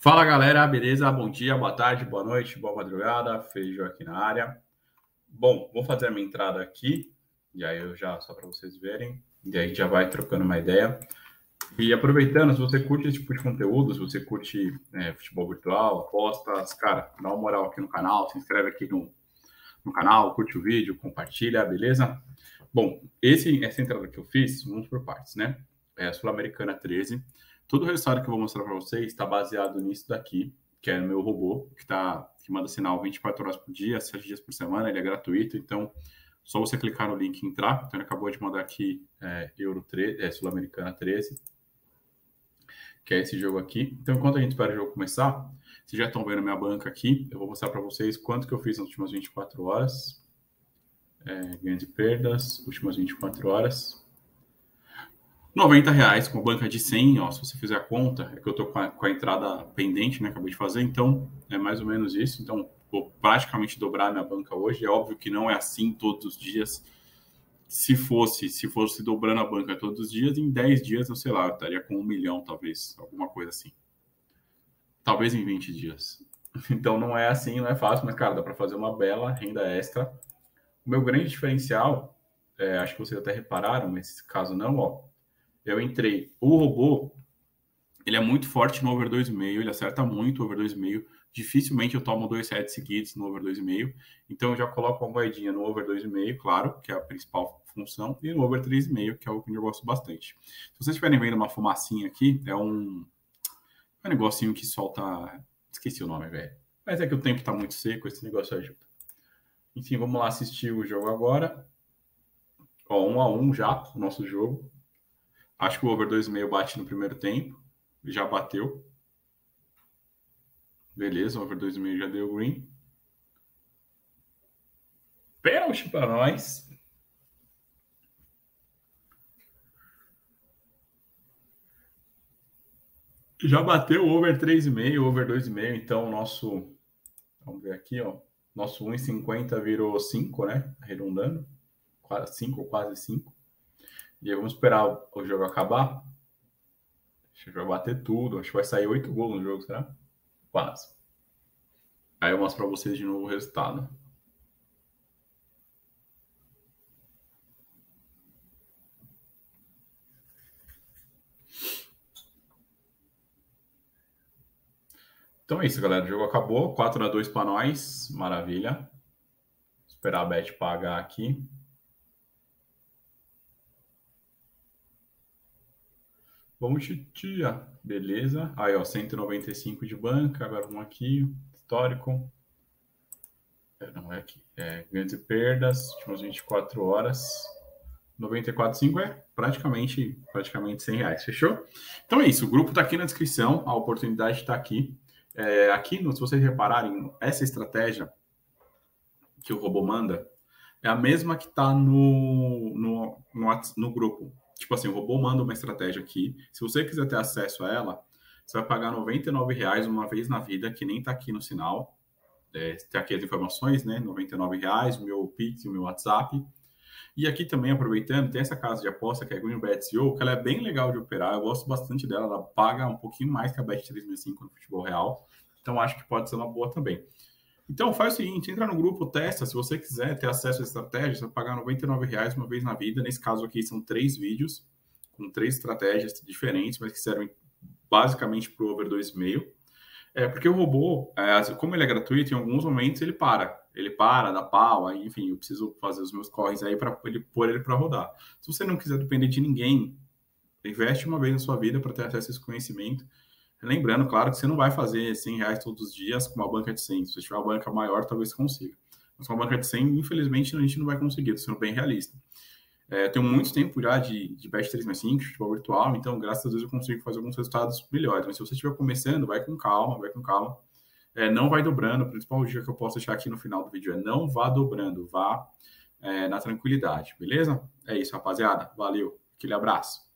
Fala galera, beleza? Bom dia, boa tarde, boa noite, boa madrugada. Feijão aqui na área. Boa noite, boa madrugada. Feijão aqui na área. Bom, vou fazer a minha entrada aqui, e aí eu já, só para vocês verem, e aí a gente já vai trocando uma ideia. E aproveitando, se você curte esse tipo de conteúdo, se você curte futebol virtual, apostas, cara, dá uma moral aqui no canal, se inscreve aqui no canal, curte o vídeo, compartilha, beleza? Bom, essa entrada que eu fiz, vamos por partes, né? É a Sul-Americana 13. Todo o resultado que eu vou mostrar para vocês está baseado nisso daqui, que é o meu robô, que manda sinal 24 horas por dia, 7 dias por semana, ele é gratuito, então só você clicar no link e entrar. Então ele acabou de mandar aqui Sul-Americana 13, que é esse jogo aqui. Então enquanto a gente espera o jogo começar, vocês já estão vendo minha banca aqui, eu vou mostrar para vocês quanto que eu fiz nas últimas 24 horas. Ganhos e perdas, últimas 24 horas. R$90 com banca de 100, ó, se você fizer a conta, é que eu tô com a entrada pendente, né, acabei de fazer, então é mais ou menos isso. Então vou praticamente dobrar a minha banca hoje. É óbvio que não é assim todos os dias. Se fosse dobrando a banca todos os dias, em 10 dias, eu sei lá, eu estaria com 1 milhão, talvez, alguma coisa assim. Talvez em 20 dias. Então não é assim, não é fácil, mas, cara, dá para fazer uma bela renda extra. O meu grande diferencial, acho que vocês até repararam, mas caso não, ó, eu entrei. O robô, ele é muito forte no over 2,5, ele acerta muito o over 2,5. Dificilmente eu tomo 2 sets seguidos no over 2,5. Então eu já coloco uma moedinha no over 2,5, claro, que é a principal função, e no over 3,5, que é o que eu gosto bastante. Se vocês estiverem vendo uma fumacinha aqui, é um negocinho que solta... Esqueci o nome, velho. Mas é que o tempo tá muito seco, esse negócio ajuda. Enfim, vamos lá assistir o jogo agora. Ó, 1-1 já, o nosso jogo. Acho que o over 2,5 bate no primeiro tempo. Já bateu. Beleza, o over 2,5 já deu green. Pênalti para nós. Já bateu o over 3,5, over 2,5. Então, nosso... Vamos ver aqui, ó. Nosso 1,50 virou 5, né? Arredondando. 5 ou quase 5. E aí vamos esperar o jogo acabar. Acho que vai bater tudo. Acho que vai sair 8 gols no jogo, será? Quase. Aí eu mostro para vocês de novo o resultado. Então é isso, galera. O jogo acabou. 4-2 para nós. Maravilha. Esperar a Bet pagar aqui. Vamos titia. Beleza. Aí, ó, 195 de banca. Agora vamos aqui. Histórico. Não é aqui. Ganhos e perdas. Últimas 24 horas. 94,5 é praticamente R$100. Fechou? Então é isso. O grupo está aqui na descrição. A oportunidade está aqui. Aqui, se vocês repararem, essa estratégia que o robô manda é a mesma que está no grupo. Tipo assim, o robô manda uma estratégia aqui. Se você quiser ter acesso a ela, você vai pagar R$99 uma vez na vida, que nem está aqui no sinal. Tem aqui as informações, né? R$99, o meu Pix e o meu WhatsApp. E aqui também, aproveitando, tem essa casa de aposta que é a GreenBet.io, que ela é bem legal de operar. Eu gosto bastante dela. Ela paga um pouquinho mais que a Bet365 no futebol real. Então, acho que pode ser uma boa também. Então, faz o seguinte, entra no grupo, testa. Se você quiser ter acesso à estratégia, você vai pagar R$99 uma vez na vida. Nesse caso aqui, são 3 vídeos com 3 estratégias diferentes, mas que servem basicamente para o over 2,5. Porque o robô, como ele é gratuito, em alguns momentos ele para. Ele para, dá pau, aí, enfim, eu preciso fazer os meus corres aí para pôr ele para rodar. Se você não quiser depender de ninguém, investe uma vez na sua vida para ter acesso a esse conhecimento. Lembrando, claro, que você não vai fazer R$100 todos os dias com uma banca de 100. Se você tiver uma banca maior, talvez você consiga. Mas com uma banca de 100, infelizmente, a gente não vai conseguir, tô sendo bem realista. Tenho muito tempo já de Bet365, de futebol virtual, então, graças a Deus, eu consigo fazer alguns resultados melhores. Mas se você estiver começando, vai com calma, vai com calma. Não vai dobrando, a principal dica que eu posso deixar aqui no final do vídeo não vá dobrando, vá na tranquilidade, beleza? É isso, rapaziada. Valeu, aquele abraço.